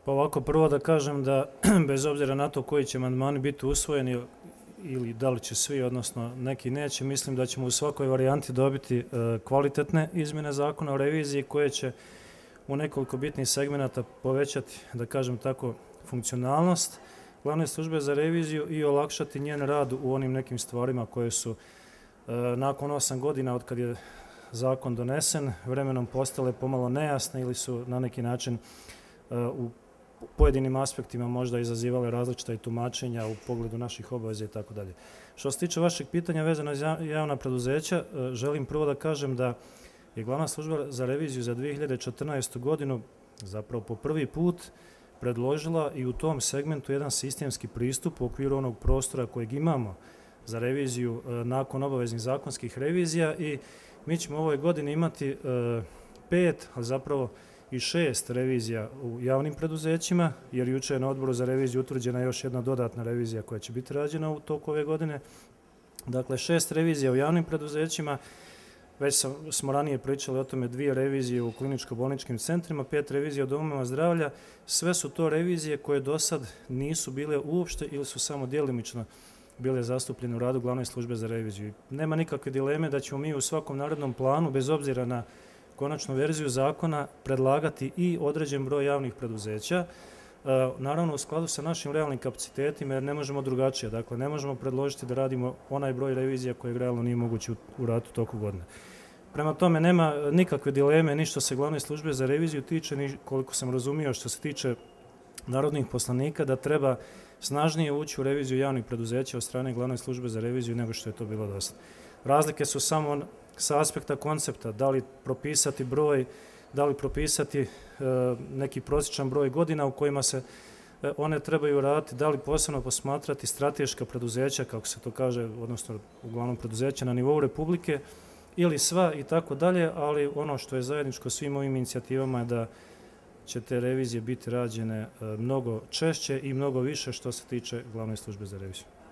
Pa ovako, prvo da kažem da bez obzira na to koji će amandmani biti usvojeni ili da li će svi, odnosno neki neće, mislim da ćemo u svakoj varijanti dobiti kvalitetne izmjene zakona o reviziji koje će u nekoliko bitnih segmenata povećati, da kažem tako, funkcionalnost glavne službe za reviziju i olakšati njen rad u onim nekim stvarima koje su nakon 8 godina od kad je zakon donesen vremenom postale pomalo nejasne ili su na neki način u pojedinim aspektima možda izazivale različita i tumačenja u pogledu naših obaveza i tako dalje. Što se tiče vašeg pitanja vezano za javna preduzeća, želim prvo da kažem da je glavna služba za reviziju za 2014. godinu zapravo po prvi put predložila i u tom segmentu jedan sistemski pristup u okviru onog prostora kojeg imamo za reviziju nakon obaveznih zakonskih revizija i mi ćemo u ovoj godini imati 5, ali zapravo i 6 revizija u javnim preduzećima, jer juče je na odboru za reviziju utvrđena još jedna dodatna revizija koja će biti rađena u toku ove godine. Dakle, 6 revizija u javnim preduzećima, već smo ranije pričali o tome, 2 revizije u kliničko-bolničkim centrima, 5 revizija u domovima zdravlja. Sve su to revizije koje do sad nisu bile uopšte ili su samo djelimično bile zastupljene u radu glavne službe za reviziju. Nema nikakve dileme da ćemo mi u svakom narednom planu, bez obzira na konačnu verziju zakona, predlagati i određen broj javnih preduzeća, naravno u skladu sa našim realnim kapacitetima, jer ne možemo drugačije. Dakle, ne možemo predložiti da radimo onaj broj revizija kojeg realno nije moguće uraditi u toku godine. Prema tome, nema nikakve dileme ni što se glavne službe za reviziju tiče, ni koliko sam razumio što se tiče narodnih poslanika, da treba snažnije ući u reviziju javnih preduzeća od strane glavne službe za reviziju nego što je to bilo do sada. Razlike su samo sa aspekta koncepta, da li propisati broj, da li propisati neki prosječan broj godina u kojima se one trebaju raditi, da li posebno posmatrati strateška preduzeća, kako se to kaže, odnosno uglavnom preduzeća na nivou Republike, ili sva i tako dalje, ali ono što je zajedničko svim ovim inicijativama je da će te revizije biti rađene mnogo češće i mnogo više što se tiče glavne službe za reviziju.